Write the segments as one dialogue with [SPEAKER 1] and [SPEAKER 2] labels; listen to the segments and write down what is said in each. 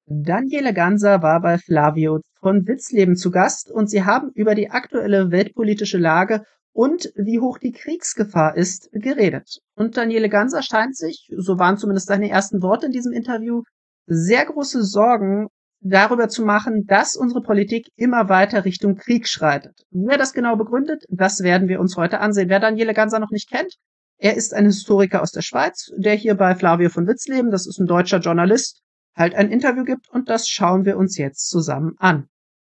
[SPEAKER 1] Daniele Ganser war bei Flavio von Witzleben zu Gast und sie haben über die aktuelle weltpolitische Lage und wie hoch die Kriegsgefahr ist, geredet. Und Daniele Ganser scheint sich, so waren zumindest seine ersten Worte in diesem Interview, sehr große Sorgen darüber zu machen, dass unsere Politik immer weiter Richtung Krieg schreitet. Wie er das genau begründet, das werden wir uns heute ansehen. Wer Daniele Ganser noch nicht kennt, er ist ein Historiker aus der Schweiz, der hier bei Flavio von Witzleben, das ist ein deutscher Journalist, halt ein Interview gibt und das schauen wir uns jetzt zusammen an.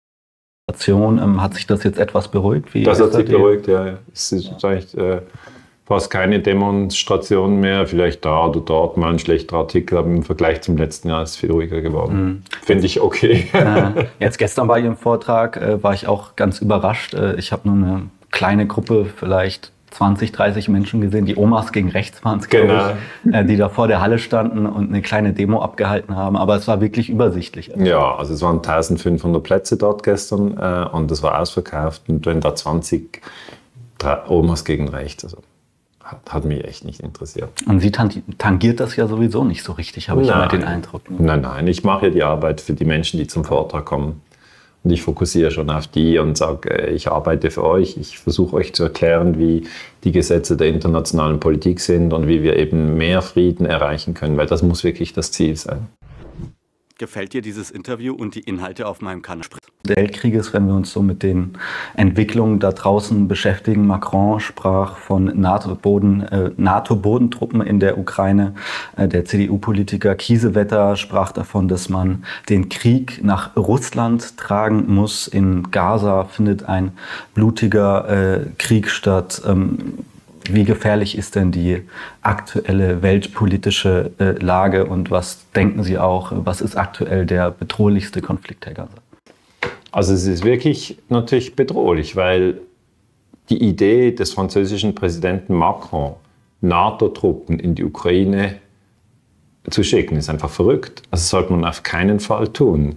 [SPEAKER 2] Hat sich das jetzt etwas beruhigt?
[SPEAKER 3] Das hat sich beruhigt, ja. Es ist eigentlich fast keine Demonstration mehr. Vielleicht da oder dort mal ein schlechter Artikel, aber im Vergleich zum letzten Jahr ist es viel ruhiger geworden. Finde ich okay.
[SPEAKER 2] Jetzt gestern bei Ihrem Vortrag war ich auch ganz überrascht. Ich habe nur eine kleine Gruppe, vielleicht 20, 30 Menschen gesehen, die Omas gegen rechts waren, glaube ich, die da vor der Halle standen und eine kleine Demo abgehalten haben. Aber es war wirklich übersichtlich.
[SPEAKER 3] Ja, also es waren 1500 Plätze dort gestern und es war ausverkauft. Und wenn da 20 Omas gegen rechts, also hat mich echt nicht interessiert.
[SPEAKER 2] Und Sie tangiert das ja sowieso nicht so richtig, habe ich immer den Eindruck.
[SPEAKER 3] Nein, ich mache ja die Arbeit für die Menschen, die zum Vortrag kommen. Und ich fokussiere schon auf die und sage, ich arbeite für euch. Ich versuche euch zu erklären, wie die Gesetze der internationalen Politik sind und wie wir eben mehr Frieden erreichen können, weil das muss wirklich das Ziel sein.
[SPEAKER 4] Gefällt dir dieses Interview und die Inhalte auf meinem Kanal?
[SPEAKER 2] Des Weltkrieges, wenn wir uns so mit den Entwicklungen da draußen beschäftigen. Macron sprach von NATO-Bodentruppen in der Ukraine. Der CDU-Politiker Kiesewetter sprach davon, dass man den Krieg nach Russland tragen muss. In Gaza findet ein blutiger Krieg statt. Wie gefährlich ist denn die aktuelle weltpolitische Lage und was denken Sie auch, was ist aktuell der bedrohlichste Konflikt, Herr Ganser?
[SPEAKER 3] Also es ist wirklich natürlich bedrohlich, weil die Idee des französischen Präsidenten Macron, NATO-Truppen in die Ukraine zu schicken, ist einfach verrückt. Also das sollte man auf keinen Fall tun.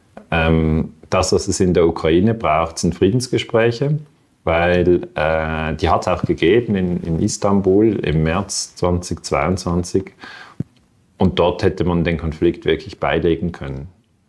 [SPEAKER 3] Das, was es in der Ukraine braucht, sind Friedensgespräche. Weil die hat es auch gegeben in Istanbul im März 2022 und dort hätte man den Konflikt wirklich beilegen können.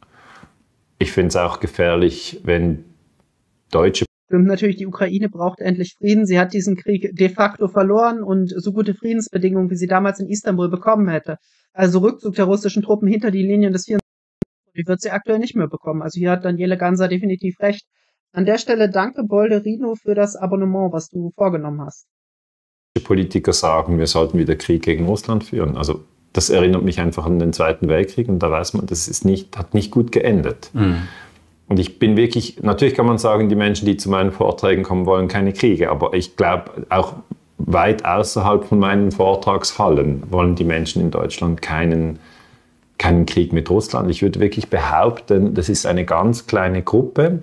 [SPEAKER 3] Ich finde es auch gefährlich, wenn deutsche...
[SPEAKER 1] Natürlich, die Ukraine braucht endlich Frieden. Sie hat diesen Krieg de facto verloren und so gute Friedensbedingungen, wie sie damals in Istanbul bekommen hätte. Also Rückzug der russischen Truppen hinter die Linien des 24. Die wird sie aktuell nicht mehr bekommen. Also hier hat Daniele Ganser definitiv recht. An der Stelle danke Bolderino für das Abonnement, was du vorgenommen hast.
[SPEAKER 3] Politiker sagen, wir sollten wieder Krieg gegen Russland führen. Also das erinnert mich einfach an den Zweiten Weltkrieg und da weiß man, das ist hat nicht gut geendet. Und ich bin wirklich, natürlich kann man sagen, die Menschen, die zu meinen Vorträgen kommen, wollen keine Kriege, aber ich glaube auch weit außerhalb von meinen Vortragshallen wollen die Menschen in Deutschland keinen Krieg mit Russland. Ich würde wirklich behaupten, das ist eine ganz kleine Gruppe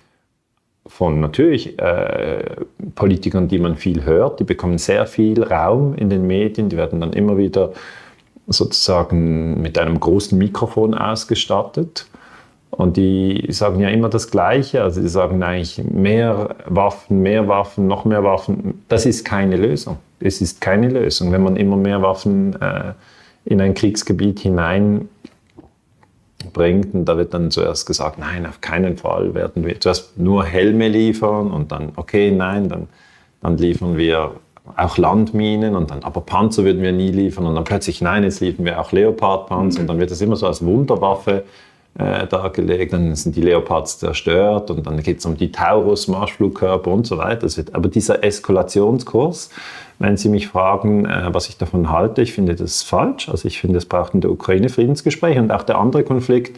[SPEAKER 3] von natürlich Politikern, die man viel hört, die bekommen sehr viel Raum in den Medien, die werden dann immer wieder sozusagen mit einem großen Mikrofon ausgestattet und die sagen ja immer das Gleiche, also die sagen eigentlich mehr Waffen, noch mehr Waffen, das ist keine Lösung. Es ist keine Lösung, wenn man immer mehr Waffen in ein Kriegsgebiet hinein bringt und da wird dann zuerst gesagt, nein, auf keinen Fall werden wir zuerst nur Helme liefern und dann, okay, nein, dann liefern wir auch Landminen und dann, aber Panzer würden wir nie liefern und dann plötzlich, nein, jetzt liefern wir auch Leopard-Panzer und dann wird das immer so als Wunderwaffe dargelegt, dann sind die Leopards zerstört und dann geht es um die Taurus-Marschflugkörper und so weiter. Aber dieser Eskalationskurs, wenn Sie mich fragen, was ich davon halte, ich finde das falsch. Also ich finde, es braucht in der Ukraine Friedensgespräche und auch der andere Konflikt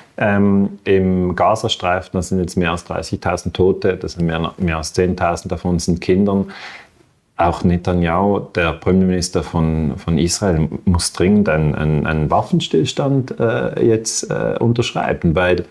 [SPEAKER 3] im Gazastreifen, das sind jetzt mehr als 30.000 Tote, das sind mehr als 10.000 davon sind Kindern. Auch Netanyahu, der Premierminister von Israel, muss dringend einen Waffenstillstand jetzt unterschreiben, weil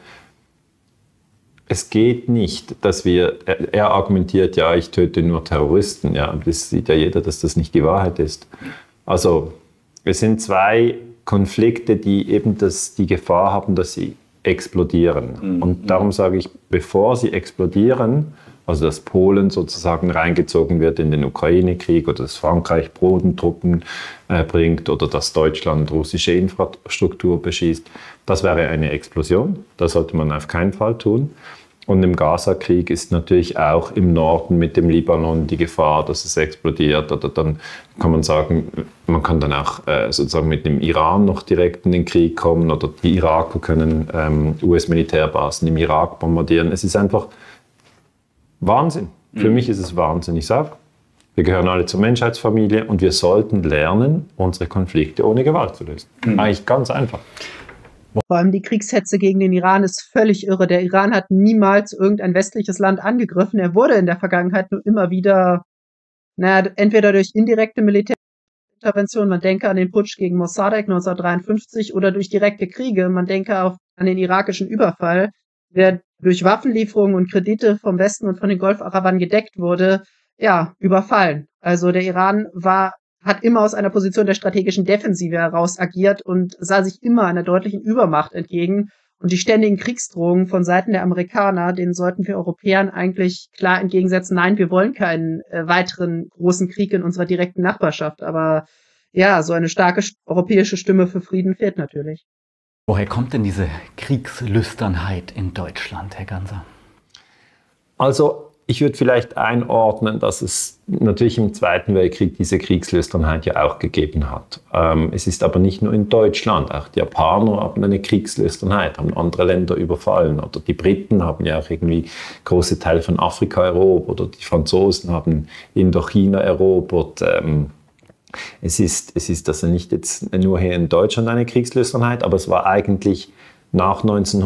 [SPEAKER 3] es geht nicht, dass er argumentiert, ja, ich töte nur Terroristen. Ja, das sieht ja jeder, dass das nicht die Wahrheit ist. Also es sind zwei Konflikte, die eben die Gefahr haben, dass sie explodieren. Und darum sage ich, bevor sie explodieren, Also dass Polen sozusagen reingezogen wird in den Ukraine-Krieg oder dass Frankreich Bodentruppen bringt oder dass Deutschland russische Infrastruktur beschießt. Das wäre eine Explosion. Das sollte man auf keinen Fall tun. Und im Gaza-Krieg ist natürlich auch im Norden mit dem Libanon die Gefahr, dass es explodiert. Oder dann kann man sagen, man kann dann auch sozusagen mit dem Iran noch direkt in den Krieg kommen oder die Iraker können US-Militärbasen im Irak bombardieren. Es ist einfach Wahnsinn. Für mich ist es Wahnsinn. Ich sage, wir gehören alle zur Menschheitsfamilie und wir sollten lernen, unsere Konflikte ohne Gewalt zu lösen. Eigentlich ganz einfach.
[SPEAKER 1] Vor allem die Kriegshetze gegen den Iran ist völlig irre. Der Iran hat niemals irgendein westliches Land angegriffen. Er wurde in der Vergangenheit nur immer wieder, entweder durch indirekte Militärintervention, man denke an den Putsch gegen Mossadegh 1953, oder durch direkte Kriege, man denke auch an den irakischen Überfall, der durch Waffenlieferungen und Kredite vom Westen und von den Golfarabern gedeckt wurde, überfallen. Also der Iran hat immer aus einer Position der strategischen Defensive heraus agiert und sah sich immer einer deutlichen Übermacht entgegen. Und die ständigen Kriegsdrohungen von Seiten der Amerikaner, denen sollten wir Europäern eigentlich klar entgegensetzen, nein, wir wollen keinen weiteren großen Krieg in unserer direkten Nachbarschaft. Aber so eine starke europäische Stimme für Frieden fehlt natürlich.
[SPEAKER 2] Woher kommt denn diese Kriegslüsternheit in Deutschland, Herr Ganser?
[SPEAKER 3] Also ich würde vielleicht einordnen, dass es natürlich im Zweiten Weltkrieg diese Kriegslüsternheit ja auch gegeben hat. Es ist aber nicht nur in Deutschland, auch die Japaner haben eine Kriegslüsternheit, haben andere Länder überfallen oder die Briten haben ja auch irgendwie große Teile von Afrika erobert oder die Franzosen haben Indochina erobert. Es ist also nicht jetzt nur hier in Deutschland eine Kriegslüsternheit, aber es war eigentlich nach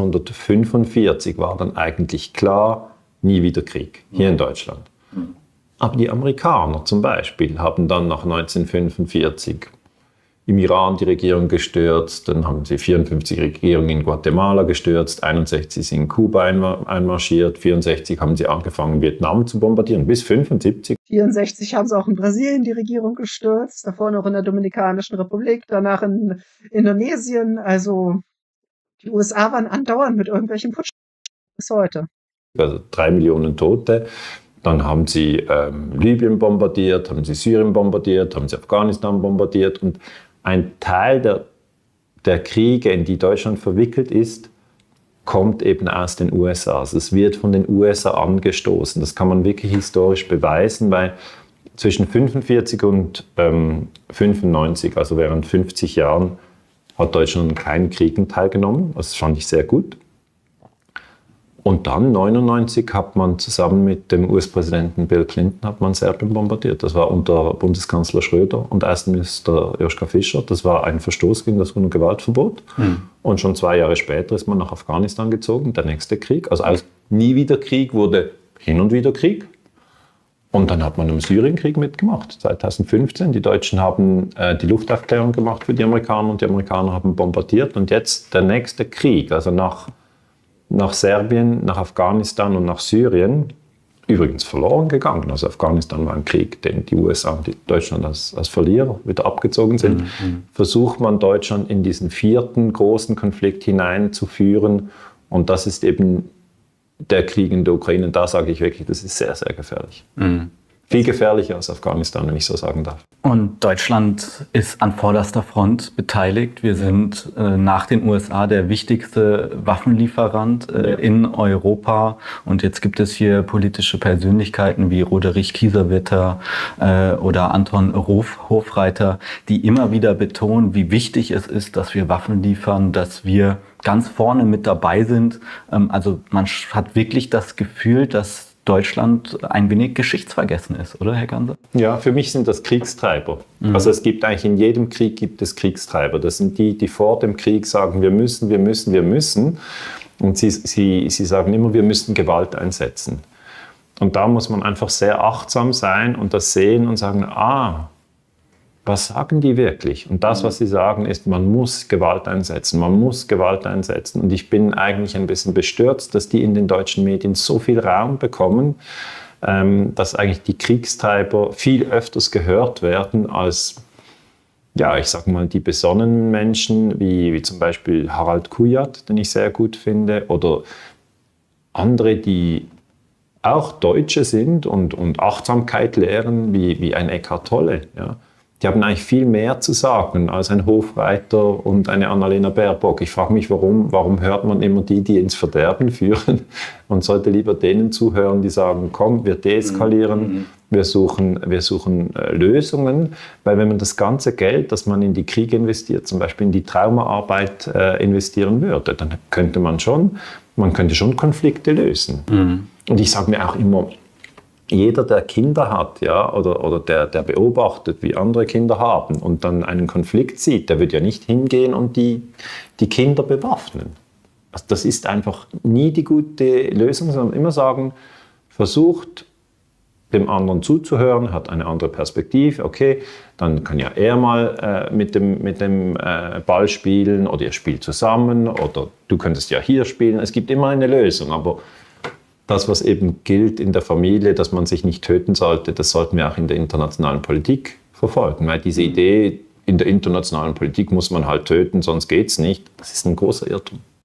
[SPEAKER 3] 1945 war dann eigentlich klar, nie wieder Krieg, hier in Deutschland. Aber die Amerikaner zum Beispiel haben dann nach 1945 im Iran die Regierung gestürzt, dann haben sie 54 Regierungen in Guatemala gestürzt, 61 sind in Kuba einmarschiert, 64 haben sie angefangen, Vietnam zu bombardieren, bis 75.
[SPEAKER 1] 64 haben sie auch in Brasilien die Regierung gestürzt, davor noch in der Dominikanischen Republik, danach in Indonesien. Also die USA waren andauernd mit irgendwelchen Putsch bis heute.
[SPEAKER 3] Also 3 Millionen Tote. Dann haben sie Libyen bombardiert, haben sie Syrien bombardiert, haben sie Afghanistan bombardiert. Und ein Teil der Kriege, in die Deutschland verwickelt ist, kommt eben aus den USA. Also es wird von den USA angestoßen. Das kann man wirklich historisch beweisen, weil zwischen 1945 und 1995, also während 50 Jahren, hat Deutschland an keinen Kriegen teilgenommen. Das fand ich sehr gut. Und dann, 1999, hat man zusammen mit dem US-Präsidenten Bill Clinton hat man Serbien bombardiert. Das war unter Bundeskanzler Schröder und Außenminister Joschka Fischer. Das war ein Verstoß gegen das UNO-Gewaltverbot. Und schon 2 Jahre später ist man nach Afghanistan gezogen, der nächste Krieg. Also als nie wieder Krieg wurde hin und wieder Krieg. Und dann hat man im Syrienkrieg mitgemacht, 2015. Die Deutschen haben die Luftaufklärung gemacht für die Amerikaner und die Amerikaner haben bombardiert. Und jetzt der nächste Krieg, also nach Serbien, nach Afghanistan und nach Syrien, übrigens verloren gegangen. Also Afghanistan war ein Krieg, den die USA und Deutschland als Verlierer wieder abgezogen sind. Versucht man Deutschland in diesen 4. großen Konflikt hineinzuführen. Und das ist eben der Krieg in der Ukraine. Und da sage ich wirklich, das ist sehr, sehr gefährlich. Viel gefährlicher als Afghanistan, wenn ich so sagen darf.
[SPEAKER 2] Und Deutschland ist an vorderster Front beteiligt. Wir sind nach den USA der wichtigste Waffenlieferant in Europa. Und jetzt gibt es hier politische Persönlichkeiten wie Roderich Kiesewetter oder Anton Hofreiter, die immer wieder betonen, wie wichtig es ist, dass wir Waffen liefern, dass wir ganz vorne mit dabei sind. Also man hat wirklich das Gefühl, dass Deutschland ein wenig geschichtsvergessen ist, oder Herr Ganser?
[SPEAKER 3] Ja, für mich sind das Kriegstreiber. Also es gibt eigentlich in jedem Krieg gibt es Kriegstreiber. Das sind die, die vor dem Krieg sagen, wir müssen. Und sie sagen immer, wir müssen Gewalt einsetzen. Und da muss man einfach sehr achtsam sein und das sehen und sagen, was sagen die wirklich? Und das, was sie sagen, ist, man muss Gewalt einsetzen. Und ich bin eigentlich ein bisschen bestürzt, dass die in den deutschen Medien so viel Raum bekommen, dass eigentlich die Kriegstreiber viel öfters gehört werden als, ich sag mal, die besonnenen Menschen, wie zum Beispiel Harald Kujat, den ich sehr gut finde, oder andere, die auch Deutsche sind und Achtsamkeit lehren, wie ein Eckhart Tolle. Ja. Die haben eigentlich viel mehr zu sagen als ein Hofreiter und eine Annalena Baerbock. Ich frage mich, warum hört man immer die ins Verderben führen? Man sollte lieber denen zuhören, die sagen, komm, wir deeskalieren, wir suchen Lösungen. Weil wenn man das ganze Geld, das man in die Kriege investiert, zum Beispiel in die Traumaarbeit investieren würde, dann könnte man schon Konflikte lösen. Und ich sage mir auch immer, jeder, der Kinder hat, ja, oder der beobachtet, wie andere Kinder haben und dann einen Konflikt sieht, der wird ja nicht hingehen und die Kinder bewaffnen. Also das ist einfach nie die gute Lösung, sondern immer sagen, versucht dem anderen zuzuhören, hat eine andere Perspektive, okay, dann kann ja er mal mit dem Ball spielen oder ihr spielt zusammen oder du könntest ja hier spielen. Es gibt immer eine Lösung, aber das, was eben gilt in der Familie, dass man sich nicht töten sollte, das sollten wir auch in der internationalen Politik verfolgen. Weil diese Idee, in der internationalen Politik muss man halt töten, sonst geht's nicht, das ist ein großer Irrtum.